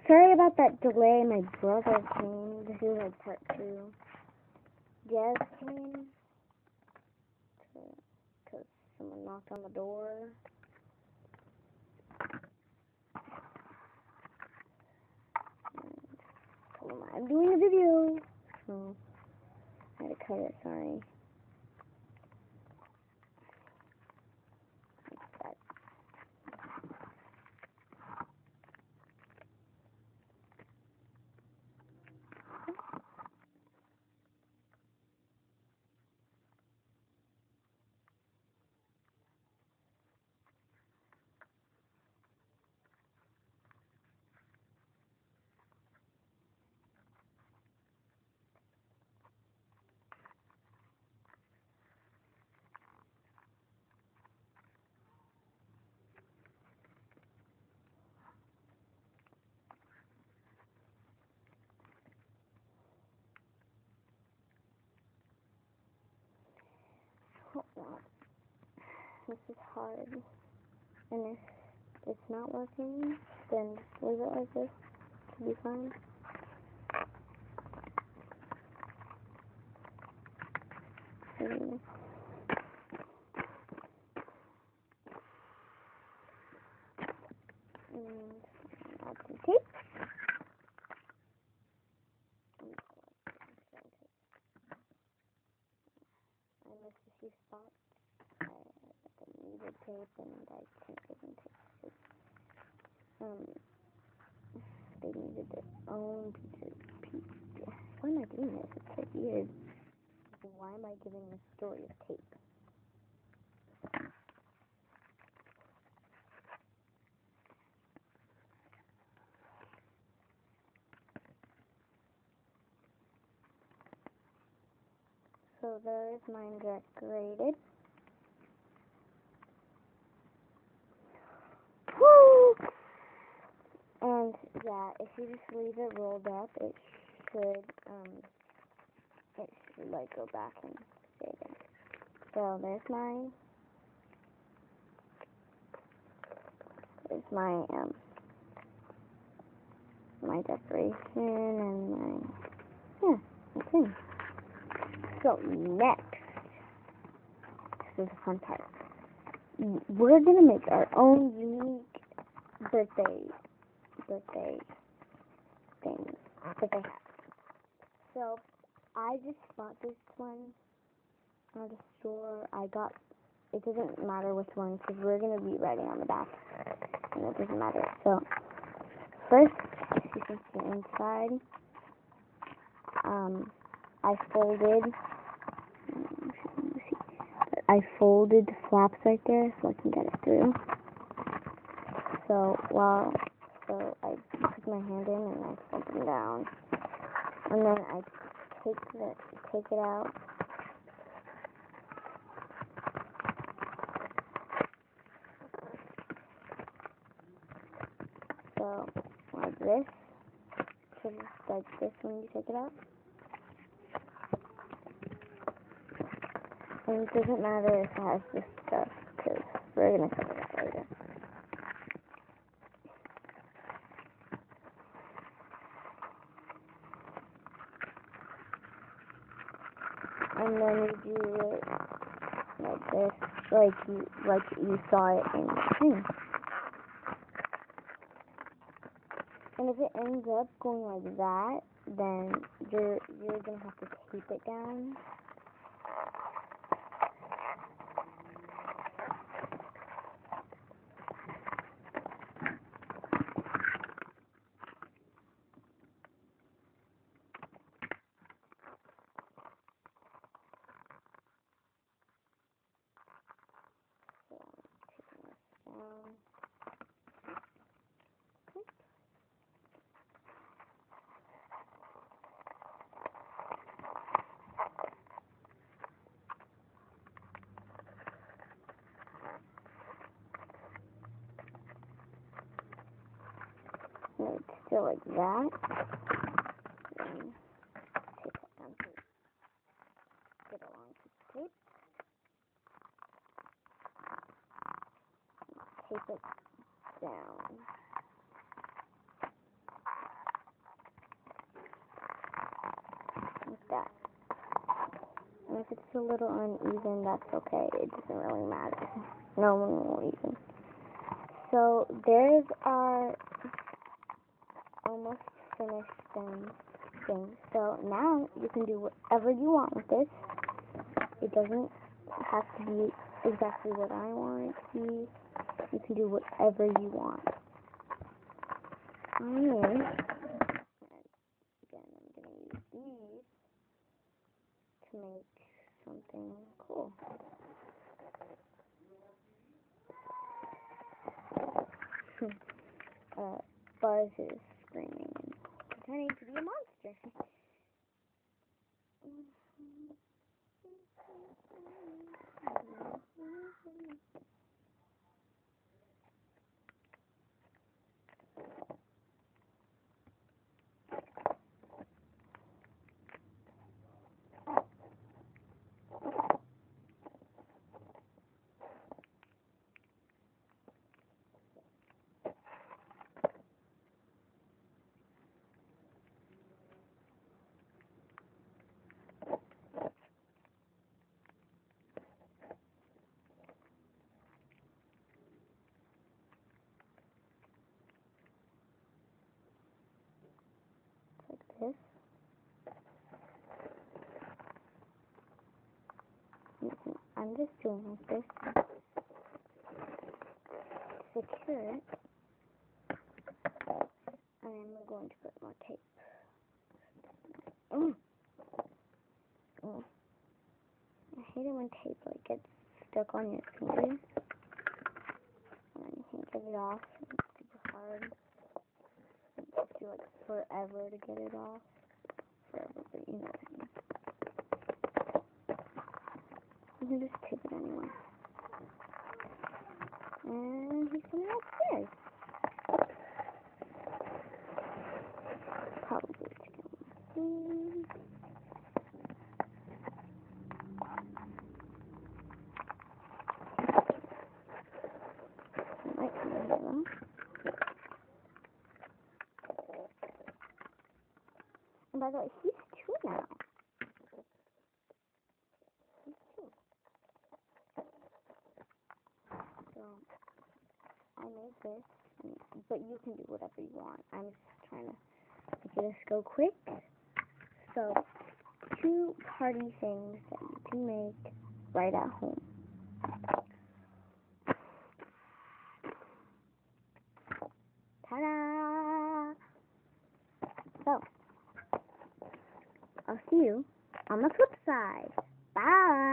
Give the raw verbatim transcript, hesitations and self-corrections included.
Sorry about that delay. My brother came. This is like part two. Jazz came because someone knocked on the door. And told him I'm doing a video. So I had to cut it. Sorry. Hold on. This is hard. And if it's not working, then leave it like this to be fine. And add some tape. I missed a few spots. I, I needed tape and I couldn't give them tape. Um, they needed their own piece of. Why am I doing this? It's so weird. Why am I giving this story of tape? So there's mine decorated. Woo! And yeah, if you just leave it rolled up, it should um, it should like go back and stay there. So there's mine. There's my um my decoration and my yeah, that's it. So next, this is the fun part. We're gonna make our own unique birthday birthday thing that they have. So I just bought this one at the store. I got. It doesn't matter which one because we're gonna be writing on the back, and it doesn't matter. So first, you can see inside. Um, I folded. I folded the flaps right there so I can get it through. So while so I put my hand in and I fold them down, and then I take the take it out. So like this, so just like this when you take it out. And it doesn't matter if it has this stuff, because we're going to cover that later. And then we do it like this, like you, like you saw it in the thing. And if it ends up going like that, then you're, you're going to have to tape it down. And it's still like that. And take that down to get a long piece of tape. Tape it down. if it's a little uneven, that's okay. It doesn't really matter. No one will even. So there's our almost finished thing. thing. So now you can do whatever you want with this. It doesn't have to be exactly what I want it to be. You can do whatever you want. And again, I'm going to use these to make something cool. uh, Buzz is screaming and pretending to be a monster. Like this. I'm just doing like this. Secure it. And I'm going to put more tape. Mm. Mm. I hate it when tape like gets stuck on your finger. And then you can't get it off. It's super hard. It takes you like forever to get it off. Forever, but you know what I mean. You can just tape it anyway. And he's coming upstairs. Probably to get more food. He might come in here though. And by the way, he's two now. He's two. So, I made this, and, but you can do whatever you want. I'm just trying to make this go quick. So, two party things that you can make right at home. Ta-da! So, I'll see you on the flip side. Bye!